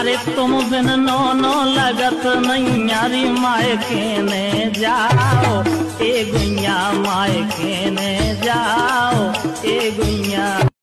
अरे तुम बिन नौनो लगत नहीं यारी मायके ने जाओ ए गुइया मायके ने जाओ ए गुइया।